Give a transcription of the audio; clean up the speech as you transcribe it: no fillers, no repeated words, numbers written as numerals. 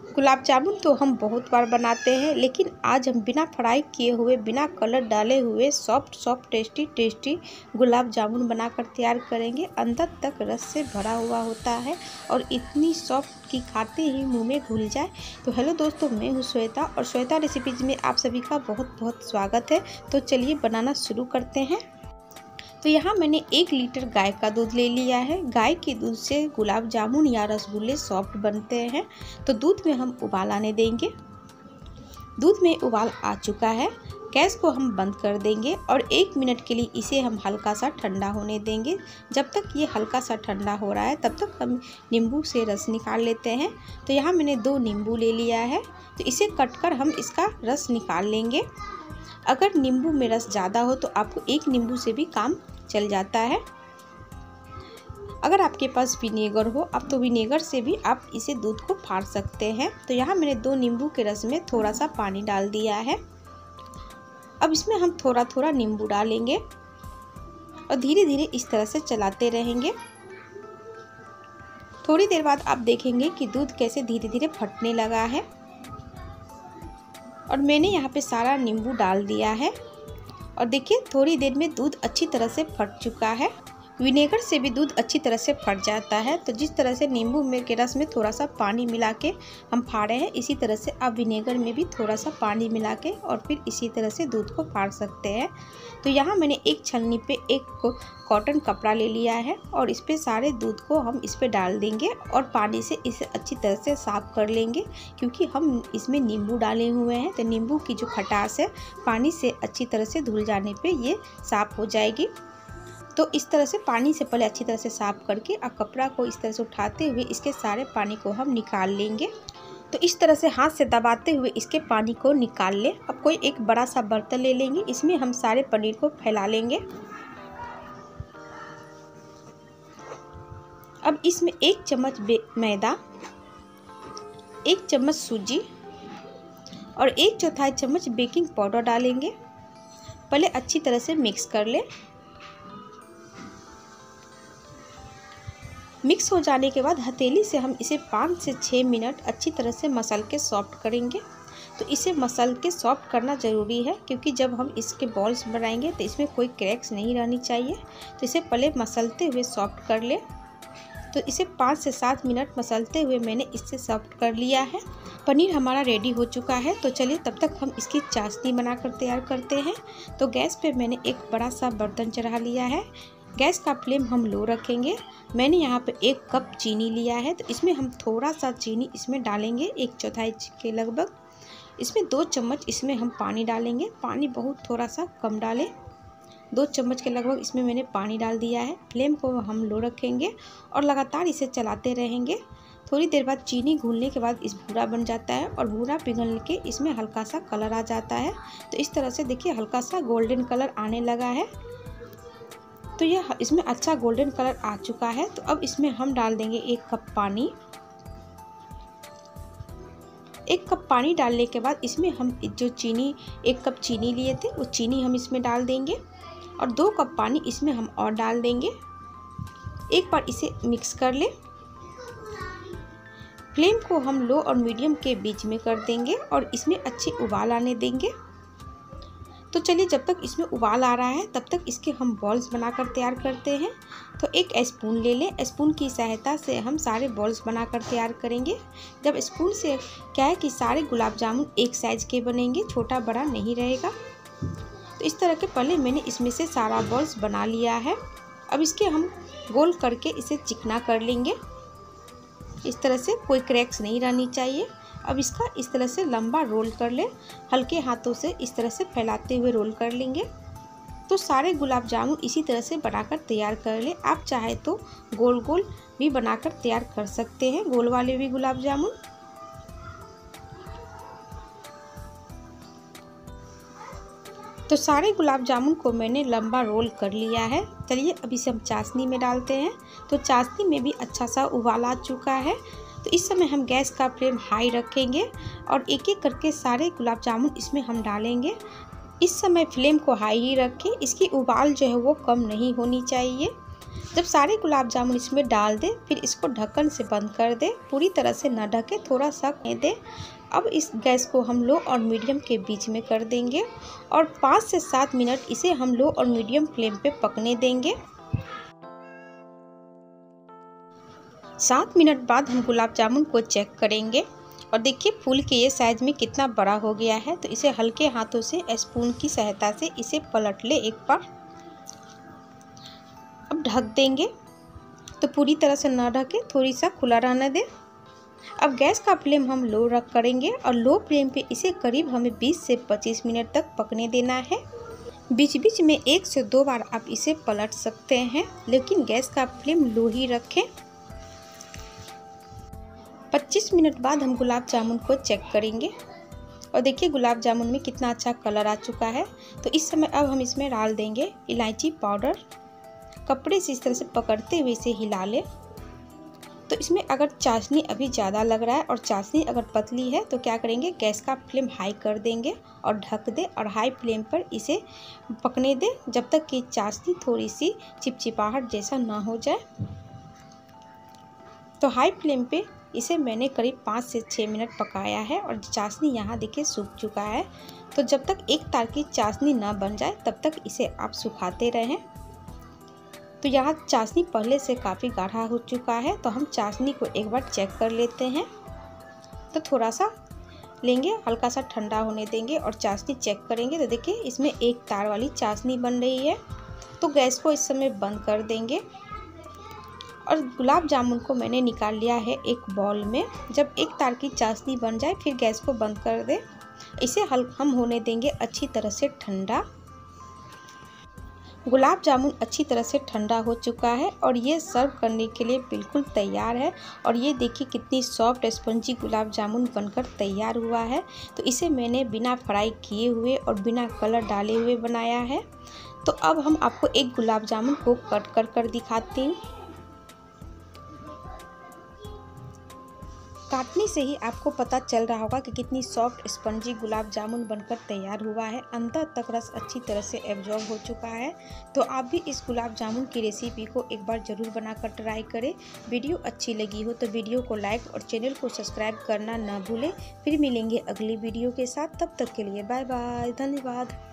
गुलाब जामुन तो हम बहुत बार बनाते हैं, लेकिन आज हम बिना फ्राई किए हुए, बिना कलर डाले हुए सॉफ्ट टेस्टी गुलाब जामुन बनाकर तैयार करेंगे। अंदर तक रस से भरा हुआ होता है और इतनी सॉफ्ट कि खाते ही मुंह में घुल जाए। तो हेलो दोस्तों, मैं हूँ श्वेता और श्वेता रेसिपीज़ में आप सभी का बहुत बहुत स्वागत है। तो चलिए बनाना शुरू करते हैं। तो यहाँ मैंने 1 लीटर गाय का दूध ले लिया है। गाय के दूध से गुलाब जामुन या रसगुल्ले सॉफ्ट बनते हैं। तो दूध में हम उबाल आने देंगे। दूध में उबाल आ चुका है। गैस को हम बंद कर देंगे और 1 मिनट के लिए इसे हम हल्का सा ठंडा होने देंगे। जब तक ये हल्का सा ठंडा हो रहा है तब तक हम नींबू से रस निकाल लेते हैं। तो यहाँ मैंने 2 नींबू ले लिया है, तो इसे कटकर हम इसका रस निकाल लेंगे। अगर नींबू में रस ज़्यादा हो तो आपको 1 नींबू से भी काम चल जाता है। अगर आपके पास विनेगर हो अब तो विनेगर से भी आप इसे दूध को फाड़ सकते हैं। तो यहाँ मैंने 2 नींबू के रस में थोड़ा सा पानी डाल दिया है। अब इसमें हम थोड़ा थोड़ा नींबू डालेंगे और धीरे धीरे इस तरह से चलाते रहेंगे। थोड़ी देर बाद आप देखेंगे कि दूध कैसे धीरे धीरे फटने लगा है और मैंने यहाँ पे सारा नींबू डाल दिया है और देखिए थोड़ी देर में दूध अच्छी तरह से फट चुका है। विनेगर से भी दूध अच्छी तरह से फट जाता है। तो जिस तरह से नींबू में के रस में थोड़ा सा पानी मिला के हम फाड़े हैं, इसी तरह से आप विनेगर में भी थोड़ा सा पानी मिला के और फिर इसी तरह से दूध को फाड़ सकते हैं। तो यहाँ मैंने एक छलनी पे एक कॉटन कपड़ा ले लिया है और इस पे सारे दूध को हम इस पे डाल देंगे और पानी से इसे अच्छी तरह से साफ़ कर लेंगे, क्योंकि हम इसमें नींबू डाले हुए हैं। तो नींबू की जो खटास है पानी से अच्छी तरह से धुल जाने पे ये साफ़ हो जाएगी। तो इस तरह से पानी से पहले अच्छी तरह से साफ़ करके अब कपड़ा को इस तरह से उठाते हुए इसके सारे पानी को हम निकाल लेंगे। तो इस तरह से हाथ से दबाते हुए इसके पानी को निकाल लें। अब कोई एक बड़ा सा बर्तन ले लेंगे, इसमें हम सारे पनीर को फैला लेंगे। अब इसमें 1 चम्मच मैदा, 1 चम्मच सूजी और 1/4 चम्मच बेकिंग पाउडर डालेंगे। पहले अच्छी तरह से मिक्स कर लें। मिक्स हो जाने के बाद हथेली से हम इसे 5 से 6 मिनट अच्छी तरह से मसल के सॉफ्ट करेंगे। तो इसे मसल के सॉफ्ट करना ज़रूरी है, क्योंकि जब हम इसके बॉल्स बनाएंगे तो इसमें कोई क्रैक्स नहीं रहनी चाहिए। तो इसे पहले मसलते हुए सॉफ्ट कर लें। तो इसे 5 से 7 मिनट मसलते हुए मैंने इससे सॉफ्ट कर लिया है। पनीर हमारा रेडी हो चुका है। तो चलिए तब तक हम इसकी चाशनी बनाकर तैयार करते हैं। तो गैस पे मैंने एक बड़ा सा बर्तन चढ़ा लिया है। गैस का फ्लेम हम लो रखेंगे। मैंने यहाँ पे 1 कप चीनी लिया है, तो इसमें हम थोड़ा सा चीनी इसमें डालेंगे, 1/4 के लगभग। इसमें 2 चम्मच इसमें हम पानी डालेंगे। पानी बहुत थोड़ा सा कम डालें, 2 चम्मच के लगभग इसमें मैंने पानी डाल दिया है। फ्लेम को हम लो रखेंगे और लगातार इसे चलाते रहेंगे। थोड़ी देर बाद चीनी घुलने के बाद इस भूरा बन जाता है और भूरा पिघल के इसमें हल्का सा कलर आ जाता है। तो इस तरह से देखिए हल्का सा गोल्डन कलर आने लगा है। तो यह इसमें अच्छा गोल्डन कलर आ चुका है। तो अब इसमें हम डाल देंगे 1 कप पानी। 1 कप पानी डालने के बाद इसमें हम जो 1 कप चीनी लिए थे वो चीनी हम इसमें डाल देंगे और 2 कप पानी इसमें हम और डाल देंगे। एक बार इसे मिक्स कर लें। फ्लेम को हम लो और मीडियम के बीच में कर देंगे और इसमें अच्छी उबाल आने देंगे। तो चलिए जब तक इसमें उबाल आ रहा है तब तक इसके हम बॉल्स बनाकर तैयार करते हैं। तो 1 स्पून ले लें। स्पून की सहायता से हम सारे बॉल्स बनाकर तैयार करेंगे। जब स्पून से क्या है कि सारे गुलाब जामुन एक साइज़ के बनेंगे, छोटा बड़ा नहीं रहेगा। तो इस तरह के पहले मैंने इसमें से सारा बॉल्स बना लिया है। अब इसके हम गोल करके इसे चिकना कर लेंगे। इस तरह से कोई क्रैक्स नहीं रहनी चाहिए। अब इसका इस तरह से लंबा रोल कर लें। हल्के हाथों से इस तरह से फैलाते हुए रोल कर लेंगे। तो सारे गुलाब जामुन इसी तरह से बनाकर तैयार कर लें। आप चाहे तो गोल गोल भी बनाकर तैयार कर सकते हैं, गोल वाले भी गुलाब जामुन। तो सारे गुलाब जामुन को मैंने लंबा रोल कर लिया है। चलिए अब इसे हम चाशनी में डालते हैं। तो चाशनी में भी अच्छा सा उबाल आ चुका है। तो इस समय हम गैस का फ्लेम हाई रखेंगे और एक एक करके सारे गुलाब जामुन इसमें हम डालेंगे। इस समय फ्लेम को हाई ही रखें। इसकी उबाल जो है वो कम नहीं होनी चाहिए। जब सारे गुलाब जामुन इसमें डाल दे, फिर इसको ढक्कन से बंद कर दे, पूरी तरह से न ढके, थोड़ा सा दे। अब इस गैस को हम लो और मीडियम के बीच में कर देंगे और 5 से 7 मिनट इसे हम लो और मीडियम फ्लेम पे पकने देंगे। 7 मिनट बाद हम गुलाब जामुन को चेक करेंगे और देखिए फूल के ये साइज में कितना बड़ा हो गया है। तो इसे हल्के हाथों से स्पून की सहायता से इसे पलट ले एक बार। अब ढक देंगे, तो पूरी तरह से ना ढके, थोड़ी सा खुला रहने दें। अब गैस का फ्लेम हम लो रख करेंगे और लो फ्लेम पे इसे करीब हमें 20 से 25 मिनट तक पकने देना है। बीच बीच में 1 से 2 बार आप इसे पलट सकते हैं, लेकिन गैस का फ्लेम लो ही रखें। 25 मिनट बाद हम गुलाब जामुन को चेक करेंगे और देखिए गुलाब जामुन में कितना अच्छा कलर आ चुका है। तो इस समय अब हम इसमें डाल देंगे इलायची पाउडर। कपड़े से इस तरह से पकड़ते हुए इसे हिला लें। तो इसमें अगर चाशनी अभी ज़्यादा लग रहा है और चाशनी अगर पतली है तो क्या करेंगे, गैस का फ्लेम हाई कर देंगे और ढक दे और हाई फ्लेम पर इसे पकने दे जब तक कि चाशनी थोड़ी सी चिपचिपाहट जैसा ना हो जाए। तो हाई फ्लेम पे इसे मैंने करीब 5 से 6 मिनट पकाया है और चाशनी यहाँ देखिए सूख चुका है। तो जब तक एक तार की चाशनी ना बन जाए तब तक इसे आप सुखाते रहें। तो यहाँ चाशनी पहले से काफ़ी गाढ़ा हो चुका है, तो हम चाशनी को एक बार चेक कर लेते हैं। तो थोड़ा सा लेंगे, हल्का सा ठंडा होने देंगे और चाशनी चेक करेंगे। तो देखिए इसमें एक तार वाली चाशनी बन रही है। तो गैस को इस समय बंद कर देंगे और गुलाब जामुन को मैंने निकाल लिया है एक बाउल में। जब एक तार की चाशनी बन जाए फिर गैस को बंद कर दें। इसे हम होने देंगे अच्छी तरह से ठंडा। गुलाब जामुन अच्छी तरह से ठंडा हो चुका है और ये सर्व करने के लिए बिल्कुल तैयार है। और ये देखिए कितनी सॉफ्ट स्पंजी गुलाब जामुन बनकर तैयार हुआ है। तो इसे मैंने बिना फ्राई किए हुए और बिना कलर डाले हुए बनाया है। तो अब हम आपको एक गुलाब जामुन को कट कर दिखाती हूँ। काटने से ही आपको पता चल रहा होगा कि कितनी सॉफ्ट स्पंजी गुलाब जामुन बनकर तैयार हुआ है। अंदर तक रस अच्छी तरह से एब्जॉर्ब हो चुका है। तो आप भी इस गुलाब जामुन की रेसिपी को एक बार ज़रूर बनाकर ट्राई करें। वीडियो अच्छी लगी हो तो वीडियो को लाइक और चैनल को सब्सक्राइब करना ना भूलें। फिर मिलेंगे अगली वीडियो के साथ, तब तक के लिए बाय बाय, धन्यवाद।